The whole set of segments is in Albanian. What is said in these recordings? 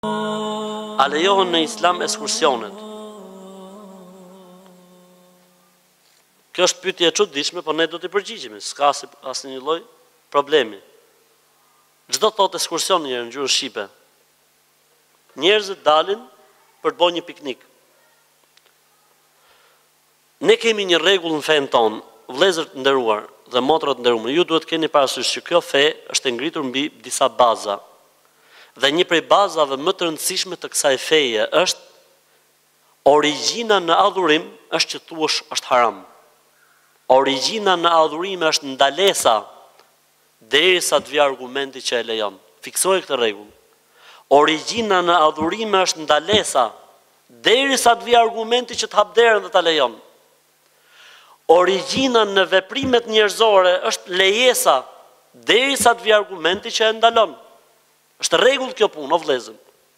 A lejohen në islam ekskursionet? Kjo është pyetje e çuditshme, por ne do t'i përgjigjemi, s'ka asnjë lloj problemi. Çdo thotë ekskursion në gjuhën shqipe. Njerëzit dalin për të bërë një piknik. Ne kemi një rregull në fen tonë, vëllezër të nderuar dhe motra të nderuara, ju duhet keni parasysh që kjo fe është e ngritur mbi disa baza. Dhe një prej bazave më të rëndësishme të kësaj feje është origjina në adhurim është që thuash është haram. Origjina në adhurim është ndalesa derisa të vijë argumenti që e lejon. Fiksoj këtë rregull. Origjina në adhurim është ndalesa derisa të vijë argumenti që të hap derën dhe ta lejon. Origjina në veprimet njerëzore është lejesa derisa të vijë argumenti që e ndalon. Është rregull kjo punë, o vëllezër.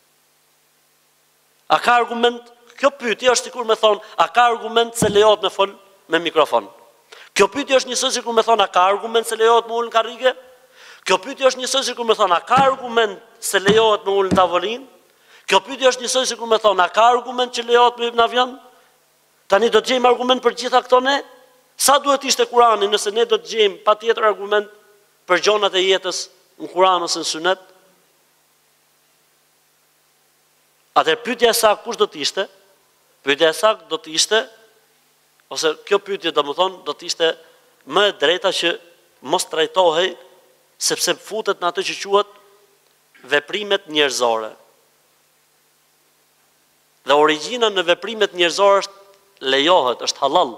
A ka argument? Kjo pyetje është sikur me thonë, a ka argument se lejohet me fol me mikrofon? Kjo pyetje është njësoj sikur me thonë, a ka argument se lejohet me ul në karrige? Kjo pyetje është njësoj sikur me thonë, a ka argument se lejohet me ul në tavolinë? Kjo pyetje është njësoj sikur me thonë, a ka argument që lejohet me hyp në avion? Tani do të gjejmë argument për gjitha këto ne? Sa duhet ishte Kurani nëse ne do të gjejmë patjetër argument për gjonat e jetës në Kur'an ose në Sunet? Atëherë pyetja e saktë kush do të ishte? Pyetja e saktë do të ishte, ose kjo pyetje domethënë do të ishte më e drejta që mos trajtohej sepse futet në atë që quhet veprimet njerëzore. Dhe origjina në veprimet njerëzore është lejohet, është halal.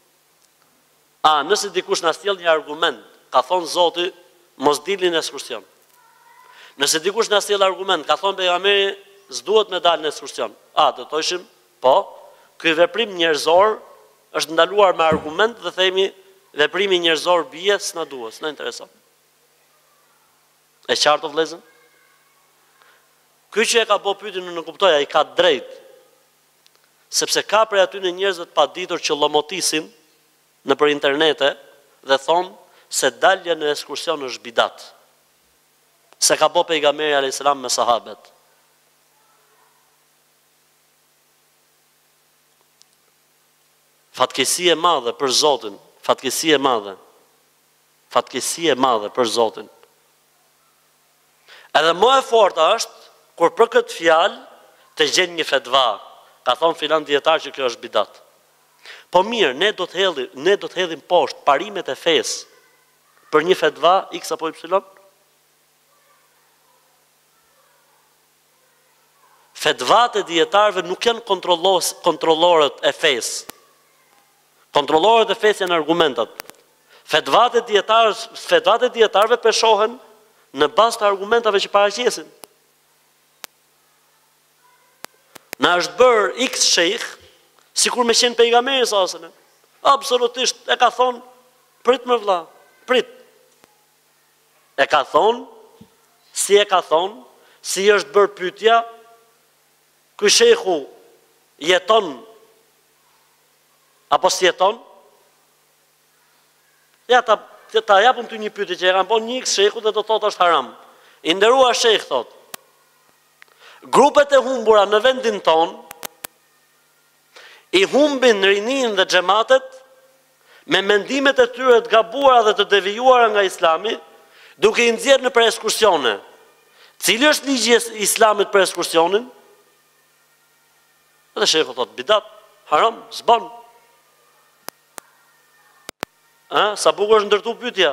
Nëse dikush na sjell një argument, ka thonë Zoti, mos dilni në ekskursion. Nëse dikush na sjell argument, ka thonë pejgamberi, s'duhet me dalë në ekskursion. Do thoshim, po, ky veprim njerëzor është ndaluar me argument dhe themi veprimi njerëzor bie s'na duhet, s'na intereson. E qartë o vëllezër? Ky që e ka bë pyetjen në kuptoj, ai ka drejt. Sepse ka prej aty në njerëzve të paditur që llomotisin nëpër internete dhe thonë se dalja në ekskursion është bidat. Se ka bë pejgamberi alayhis salam me sahabët. Fatkesi e madhe për Zotin, fatkesi e madhe. Fatkesi e madhe për Zotin. Edhe më e forta është kur për këtë fjalë të gjen një fetva, ka thonë filan dietar që kjo është bidat. Po mirë, ne do të hedhim poshtë parimet e fesë për një fetva X apo Y? Fetvat e dietarëve nuk janë kontrollorët e fesë. Kontrollorët e fesë janë argumentat. Fetvat e dietarëve peshohen në bazë të argumentave që paraqesin. Na është bërë X shejх, sikur me qenë pejgamberi sa. Absolutisht e ka thonë, prit më vëlla, prit. E ka thonë, si është bërë pyetja, ky shejhu jeton apo si jeton? Ja ta japëm ty një pyetje që e kanë bën një X shejhu dhe do thotë është haram. I nderuar shejh thotë, grupet e humbura në vendin tonë i humbin rinin dhe xhamatet me mendimet e tyre të gabuara dhe të devijuara nga Islami, duke i nxjerrë në ekskursione. Cili është ligji i Islamit për ekskursionin? Dhe shehu thotë bidat, haram, s'bën. Sa bukur është ndërtu pyetja.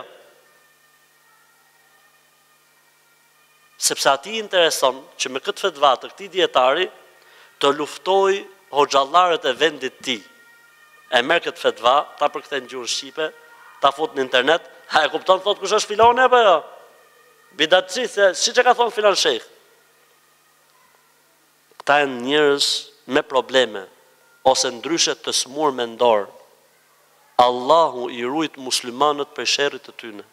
Sepse ati intereson që me këtë fetva të këtij dietari të luftoj hoxhallarët e vendit ti. E merr këtë fetva, ta përkthen në gjuhën shqipe, ta fut në internet, e kupton thotë kush është filoni apo jo? Bidatçi, siç e ka thonë filan shejh. Këta janë njerëz me probleme ose ndryshe të smur mendor. Allahu i ruajt muslimanët prej sherrit të tyre.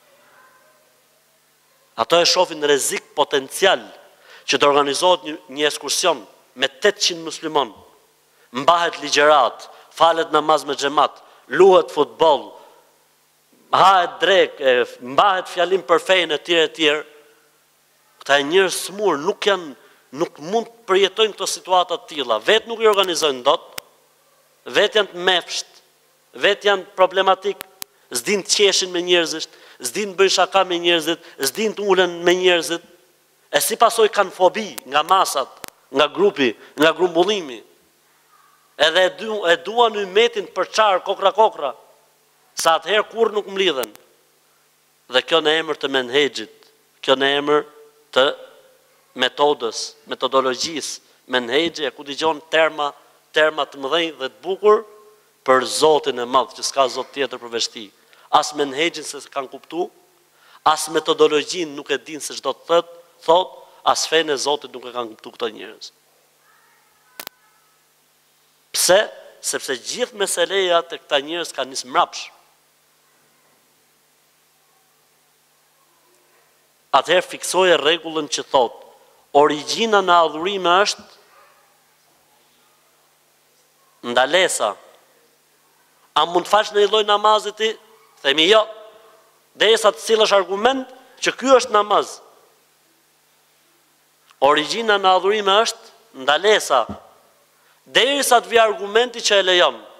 Ato e shohin rrezik potencial që të organizohet një ekskursion me 800 musliman. Mbahet ligjërat, falet namaz me xhamat, luhet futboll, hahet drek, mbahet fjalim për fenë e tjerë. Këta njerëz smur nuk nuk mund të përjetojnë këto situata të tilla. Vetë nuk i organizojnë dot, vetë janë të mefsht, vetë janë problematik, s'din të qeshin me njerëzit, s'din të bëjnë shaka me njerëzit, s'din të ulen me njerëzit, e si pasoj kanë fobi nga masat, nga grupi, nga grumbullimi. Edhe e duan ymetin për qarë, kokra, sa atëherë kur nuk mlidhen. Dhe kjo në emër të menhegjit, kjo në emër të metodës, metodologjisë, menhegje, ku dëgjon terma të mëdhenj dhe të bukur për Zotin e madh, që s'ka Zot tjetër përveç tij. As menhegjin se kanë kuptu, as metodologjin nuk e din se çdo të thot, as fenë e Zotit nuk e kanë kuptu këto njerëz. Pse? Sepse gjithë meseleja të këta njerëz kanë nisë mrapsh. Atëherë fiksoje rregullën që thot, origjina në adhurime është ndalesa. A mund të fash në një lloj namazit ti? Themi jo. Derisa të cilësh argument që ky është namaz. Origjina në adhurime është ndalesa. Derisa të vi argumenti që e lejon.